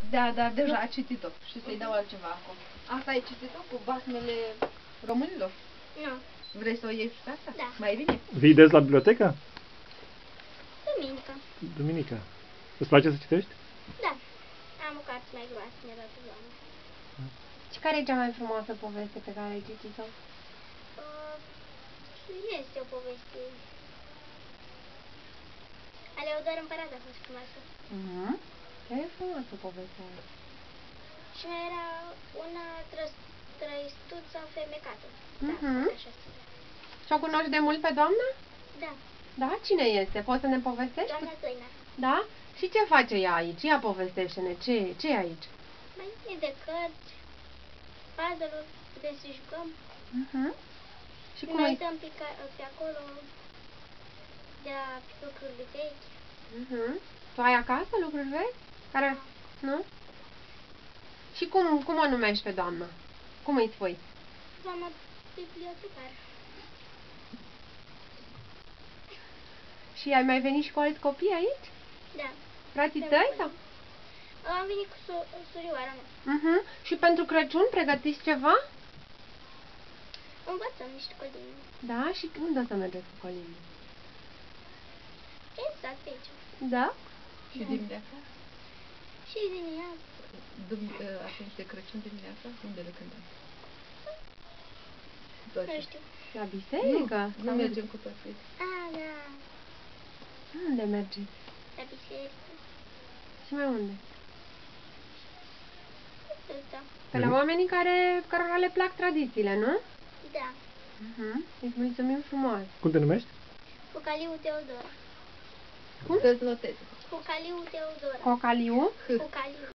Da, dar deja a citit-o și să-i dau altceva acum. Asta ai citit-o cu basmele românilor? Nu. Vrei să o iei și pe asta? Da. Mai bine? Vii des la bibliotecă? Duminică. Duminica. Îți place să citești? Da. Am o carte mai groasă, mi-a dat doamna. Și care e cea mai frumoasă poveste pe care ai citit-o? Este o poveste. Aleodor Împărat a fost frumoasă. Care e frumoasă povestea aia? Și mai era una trăistuță fermecată. Așa scrie. Și o cunoști de mult pe doamna? Da. Da? Cine este? Poți să ne povestești? Doamna Tăina. Da? Și ce face ea aici? Ia povestește-ne. Ce e aici? Mai e de cărți, puzzle-uri, putem să jucăm. Și Ne cum e? uităm pe acolo de la lucruri vechi. Tu ai acasă lucruri vechi? Care? Nu? Și cum o numești pe doamna? Cum îi spui? Doamna bibliotecar. Și ai mai venit și cu alți copii aici? Da. Frații tăi sau? Am venit cu surioara mea. Și pentru Crăciun pregătiți ceva? Învățăm niște codini. Da? Și unde o să mergeți cu colinii? Exact pe aici. Da? Și dimineața? Și dimineața. Atunci de Crăciun dimineața? Unde le cântăm? Nu știu. La biserică? Nu mergem cu toții. Da. Unde mergeți? La biserică. Și mai unde? Da. Pe la oamenii cărora le plac tradițiile, nu? Da. Îți mulțumim frumos. Cum te numești? Focaliu Teodor. Să-ți notezi. Focaliu Teodor. Cocaliu? Focaliu.